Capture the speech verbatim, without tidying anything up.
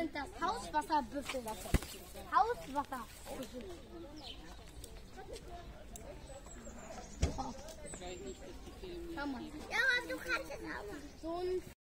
nennt das Hauswasserbüffel. Hauswasserbüffel. Schau mal. Ja, aber du kannst es auch machen. So ein